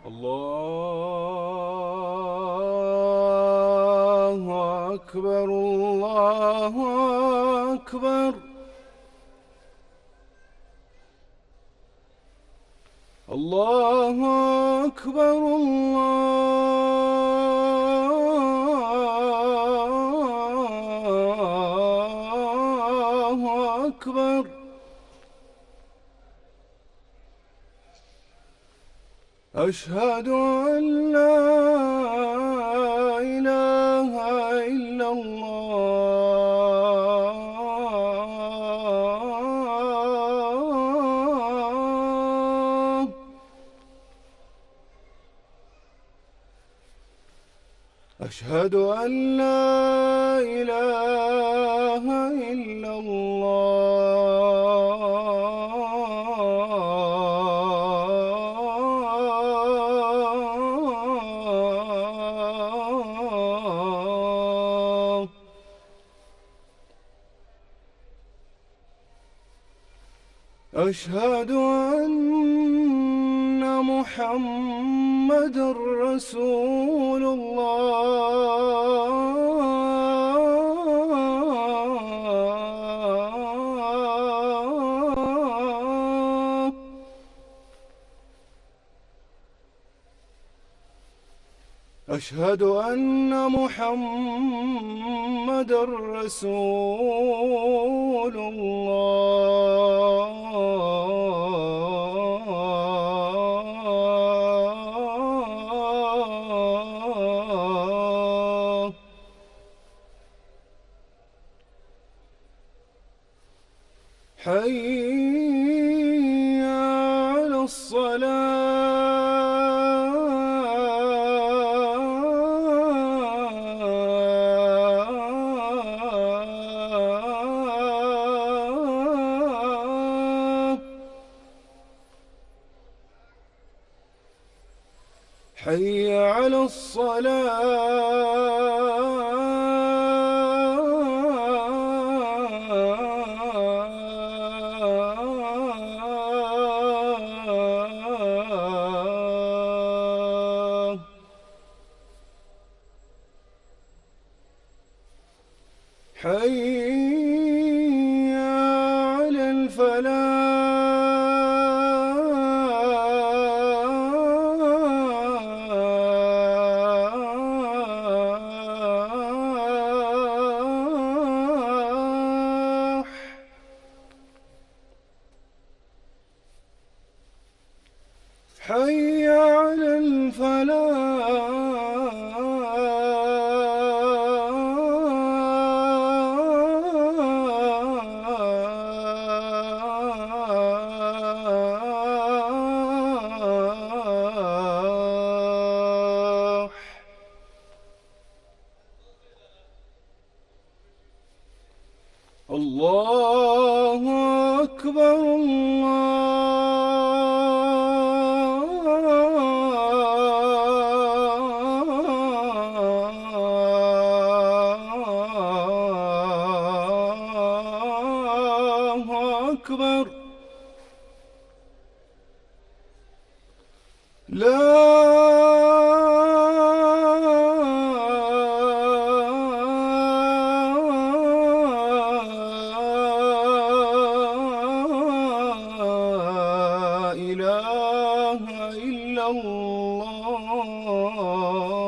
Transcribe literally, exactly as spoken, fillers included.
الله أكبر الله أكبر الله أكبر الله أكبر. أشهد أن لا إله إلا الله. أشهد أن لا إله إلا الله. أشهد أن محمدًا رسول الله. أشهد أن محمدًا رسول الله. حي على الصلاة. حي على الصلاة. حي على الفلاح. حي على الفلاح. الله أكبر الله أكبر. لا إله إلا الله.